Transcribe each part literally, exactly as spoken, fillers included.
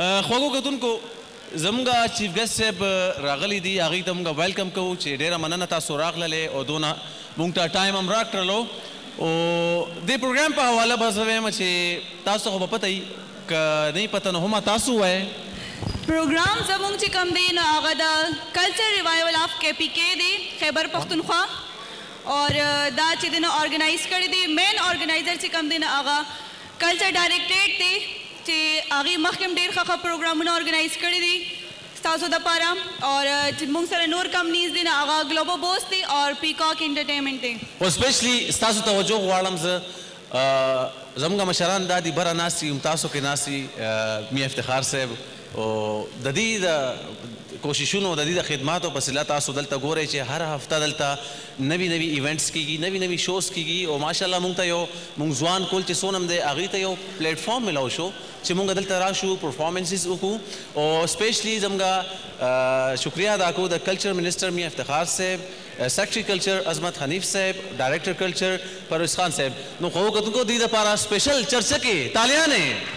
خوږو کتونکو زموږ چیف ګیسټ صاحب راغلی دي هغوی ته موږ ویلکم کوو چې ډېره مننه تاسو راغللې او دونه موږ ته ټایم هم راکړلو او دې پروګرام په حواله به زه وایم چې تاسو خو به پته وي که نه پته نو هم تاسو ووایئ پروګرام زموږ چې کوم دی نو هغه د کلچر ریوایول آف کے پی کے دی خیبر پختونخوا اور دا چې دی نو ارګنایز کړی دی مین ارګنایزر چې کوم دی نو هغه کلچر ډایرکټریټ دی چې هغې مخکې هم ډېر ښه ښه پروګرامونه ارګنایز کړي دي ستاسو دپاره اور چې موږ سره نور کمپنیز دي نو هغه ګلوبو بوس دی اور پیکاک انټرټینمنټ دی خو سپیشلی ستاسو توجه غواړم زه زموږ مشران دا دي بره ناست دي تاسو کې ناست دي میا افتخار صاحب او د دې د کوششونو د دې د خدماتو په وسیله تاسو دلته ګورئ چې هر هفته دلته نوي نوي ایونټس کیږي نوي نوي شوز کیږي او ماشاءالله موږ ته یو موږ ځوان کول چې څونه هم دی هغوی ته یو پلیټفارم میلاو شو چې موږ دلته راشو پرفارمنسز وکړو او سپیشلی زموږ شکریه ادا کوو د کلچر منسټر میا افتخار صاحب سیکرټري کلچر عظمت حنیف صاحب ډایرکټر کلچر پرویز خان صاحب نو خو کتونکو دې دپاره سپیشل چرچه کې تالیانې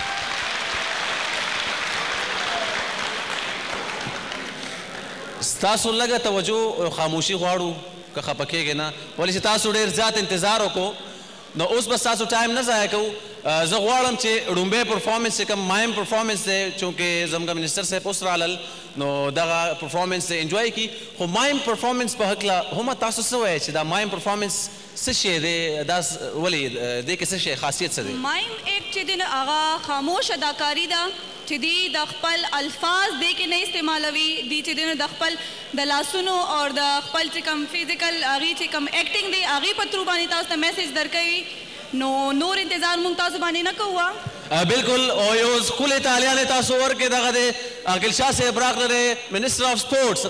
ستاسو لږه توجه او خاموشي غواړو که خفه کېږئ نه ولې چې تاسو ډېر زیات انتظار وکړو نو اوس به ستاسو ټایم نه ضایع کوو زه غواړم چې ړومبی پرفارمنس چې کوم مایم پرفارمنس دی چونکې زموږ منسټر صاحب اوس رالل نو دغه پرفارمنس دی انجوای کړي خو مایم پرفارمنس په هکله هم تاسو څه وایئ چې دا مایم پرفارمنس څه شی دی دا ولې دې کې څه شی خاصیت څه دی مایم ایک چې دی نو هغه خاموش اداکاري ده چې دی د خپل الفاظ دی کې نه استعمالوي دی چې دی نو د خپل د لاسونو او د خپل چې کوم فزیکل هغې چې کوم ایکټینګ دی هغې په تھرو باندې تاسو ته میسیج درکوي نو نور انتظار موږ تاسو باندې نه کوو بالکل او یو ښکلې تالیانې تاسو ورکړئ دغه دی عاقل شاه صاحب راغلی منسټر آف سپورټس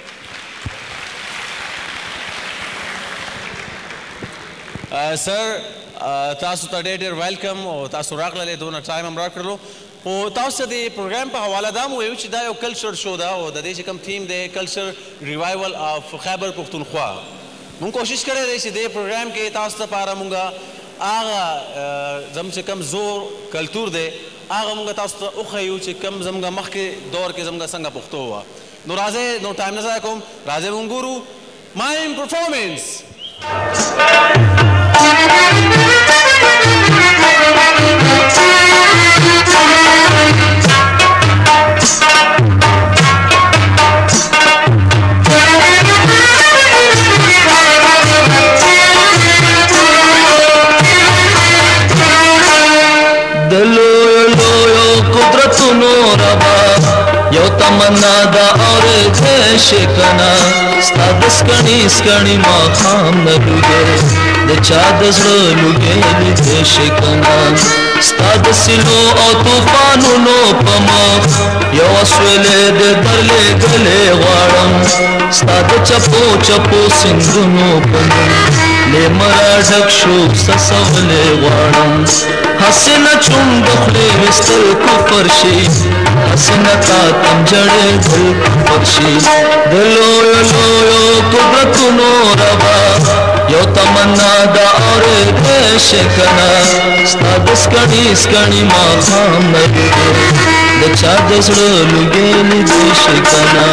سر تاسو ته ډېر ډېر ویلکم او تاسو راغللی دونه ټایم هم راکړلو خو تاسو ته د پروګرام په حواله دا هم وویو چې دا یو کلچر شو ده او د دې چې کوم تھیم دی کلچر ریوایول آف خیبر پختونخوا مونږ کوشش کړی دی چې دې پروګرام کې تاسو ته لپاره مونږ هغه زموږ چې کوم زور کلتور دی هغه مونږ تاسو ته وښیو چې کوم زموږ مخکې دور کې زموږ څنګه پښتو وه نو راځئ نو ټایم نه ضایع کوم راځئ مونږ ګورو مایم پرفارمنس یو تمنا دا اور دې شکنا ستاد سکڼي سکڼي ما خام نه لګې د چا د زړه لګې دې شکنا ستاد سلو او طوفانونو په مخ یو سویلې د درلې غلې غواړم ستاد چپو چپو سندونو په مخ لیمرا ډک شو سسولې غواړم حسنه چوم د خولې وستل کفر شي حسنه تا تم جړې دل کفر شي د لویو لویو قدرتونو ربا یو تمنا دا اورې دې شکنا ستا د سکڼي سکڼي ماښام نه لګې د چا د زړه لګېلې دې شکنا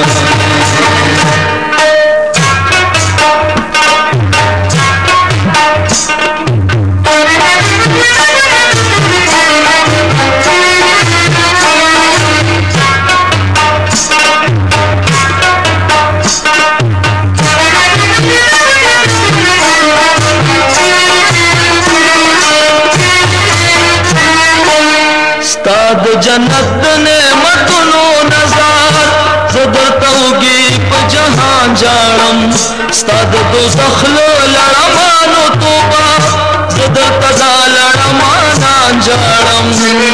ستاد جنت نعمتونو نظر زدرتوږي په جهان جاړم ستاد دوزخ له لړمانو توبه زدرته دا لړمانان جاړم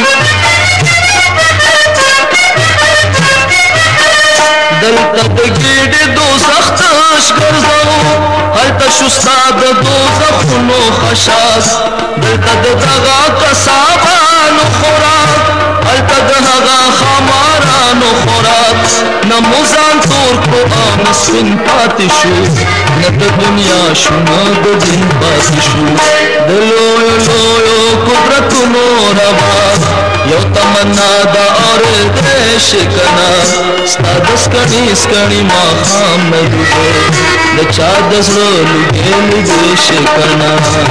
دلته د ګېډې دوزخ تش ګرځو هلته شو ستا د دوزخونو خشاک دلته د دغه قصابانو خوراک هلته د هغه خمارانو مارانو خوراک نه موزان تور کو او نسپین پاتې شو نه د دنیا شو نه د دین پاتې شو د لویو لویو قدرتونو روا یو تمنا دا اورېدی شي کنه ستا د سکڼي سکڼي ماښام نه لوګی د چا د زړه لوګی لوګی شي کنه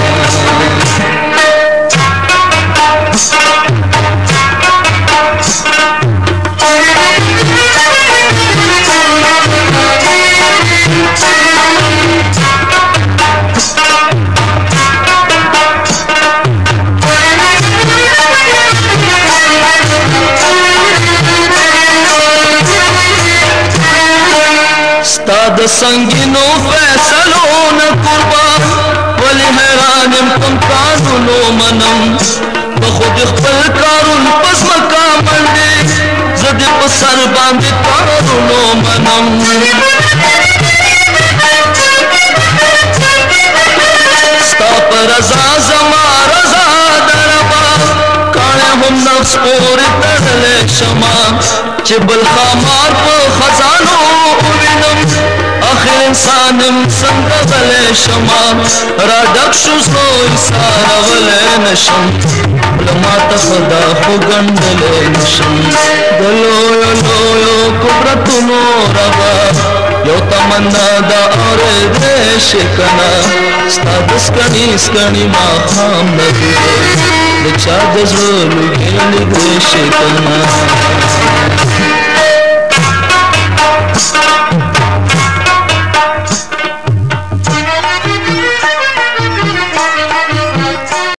ستا د سنگینو فیصلو نه قربان ولی حیران یم کوم کارونو منم په خود خپل کارون په ځمکه منډې زه دې په سر باندې کارونو منم ستا په رضا زما رضا ده ربا کاڼی هم نفس پورې تړلی شمه چې بل ښامار په خزانو ووینم آخر انسانم څنګه غلی شمه را ډک شو زړه ایسارولی نشم بله ماته خدا خو ګڼلی نشم د لویو لویو قدرتونو ربا یو تمنا دا اورېدی شي کنه ستا د سکڼي سکڼي ماښام نه لوګی د چا د زړه لوګی نږدې شي کنه